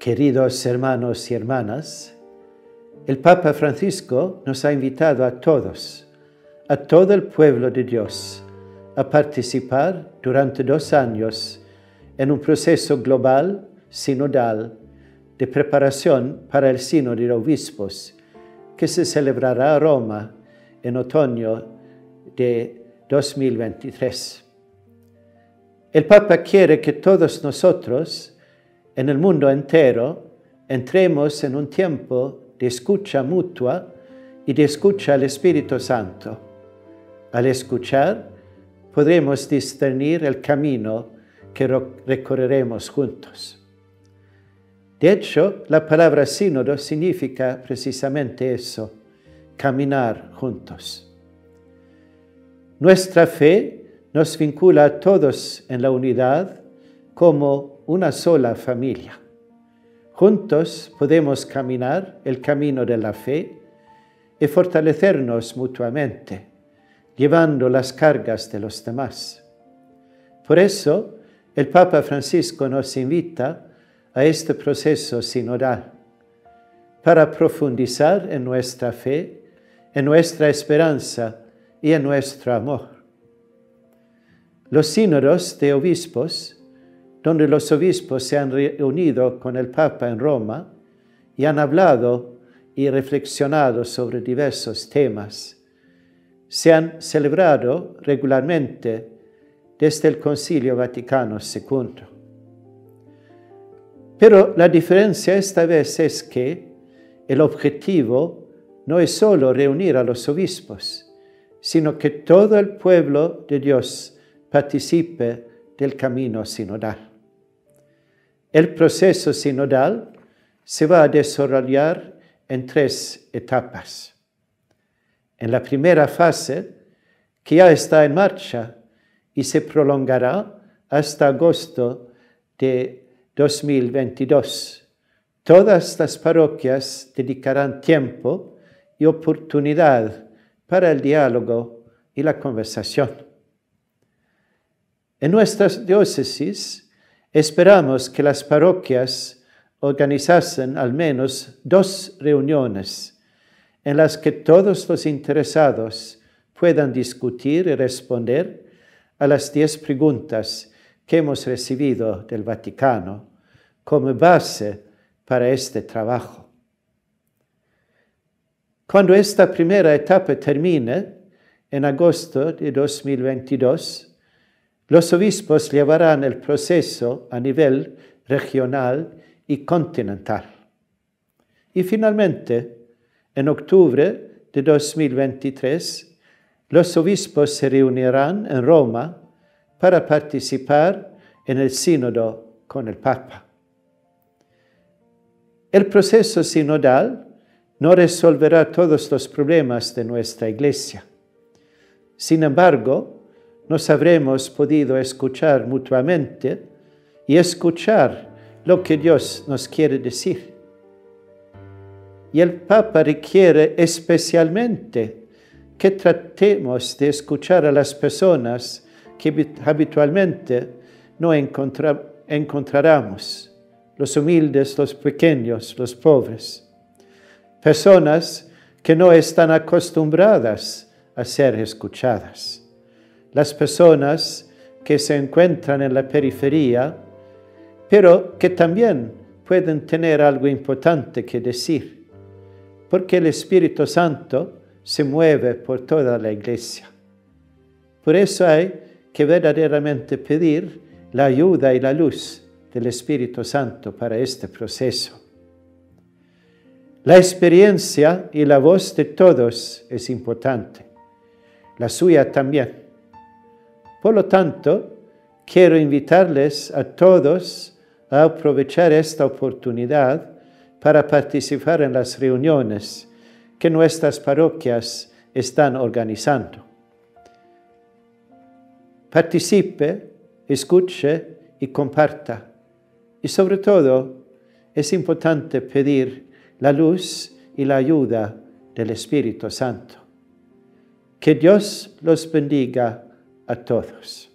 Queridos hermanos y hermanas, el Papa Francisco nos ha invitado a todos, a todo el pueblo de Dios, a participar durante 2 años en un proceso global, sinodal, de preparación para el Sínodo de Obispos, que se celebrará a Roma en otoño de 2023. El Papa quiere que todos nosotros, en el mundo entero, entremos en un tiempo de escucha mutua y de escucha al Espíritu Santo. Al escuchar, podremos discernir el camino que recorreremos juntos. De hecho, la palabra sínodo significa precisamente eso, caminar juntos. Nuestra fe nos vincula a todos en la unidad como una sola familia. Juntos podemos caminar el camino de la fe y fortalecernos mutuamente, llevando las cargas de los demás. Por eso, el Papa Francisco nos invita a este proceso sinodal, para profundizar en nuestra fe, en nuestra esperanza y en nuestro amor. Los sínodos de obispos, donde los obispos se han reunido con el Papa en Roma y han hablado y reflexionado sobre diversos temas, se han celebrado regularmente desde el Concilio Vaticano II. Pero la diferencia esta vez es que el objetivo no es solo reunir a los obispos, sino que todo el pueblo de Dios participe del camino sinodal. El proceso sinodal se va a desarrollar en 3 etapas. En la primera fase, que ya está en marcha y se prolongará hasta agosto de 2022, todas las parroquias dedicarán tiempo y oportunidad para el diálogo y la conversación. En nuestras diócesis, esperamos que las parroquias organizasen al menos 2 reuniones en las que todos los interesados puedan discutir y responder a las 10 preguntas que hemos recibido del Vaticano como base para este trabajo. Cuando esta primera etapa termine, en agosto de 2022, los obispos llevarán el proceso a nivel regional y continental. Y finalmente, en octubre de 2023, los obispos se reunirán en Roma para participar en el sínodo con el Papa. El proceso sinodal no resolverá todos los problemas de nuestra Iglesia. Sin embargo, nos habremos podido escuchar mutuamente y escuchar lo que Dios nos quiere decir. Y el Papa requiere especialmente que tratemos de escuchar a las personas que habitualmente no encontráramos, los humildes, los pequeños, los pobres, personas que no están acostumbradas a ser escuchadas. Las personas que se encuentran en la periferia, pero que también pueden tener algo importante que decir, porque el Espíritu Santo se mueve por toda la Iglesia. Por eso hay que verdaderamente pedir la ayuda y la luz del Espíritu Santo para este proceso. La experiencia y la voz de todos es importante, la suya también. Por lo tanto, quiero invitarles a todos a aprovechar esta oportunidad para participar en las reuniones que nuestras parroquias están organizando. Participe, escuche y comparta. Y sobre todo, es importante pedir la luz y la ayuda del Espíritu Santo. Que Dios los bendiga a todos.